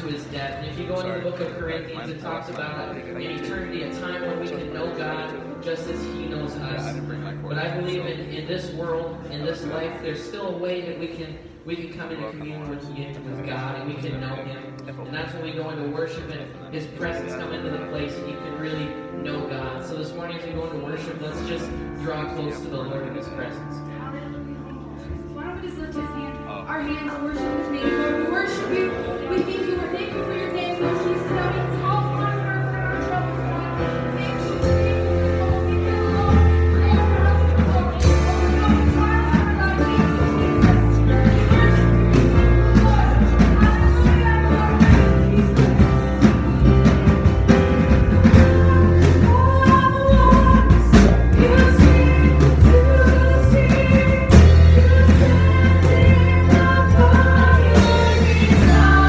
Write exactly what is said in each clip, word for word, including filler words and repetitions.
his death. And if you go into the book of Corinthians, it talks about in eternity, a time when we can know God just as he knows us. But I believe in, in this world, in this life, there's still a way that we can we can come into communion with, with God and we can know him. And that's when we go into worship and his presence come into the place and you can really know God. So this morning as we go into worship, let's just draw close to the Lord in his presence. Why don't we just lift his hand, our hands and worship his name. Lord, we worship you. We thank you. We thank you for your name, Lord Jesus. That we can call upon you for our troubles, God. Thank you. Thank you. Thank you.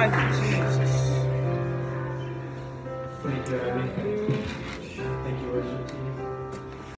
Thank you, Jesus. Thank you, Abby. Thank you, worship team.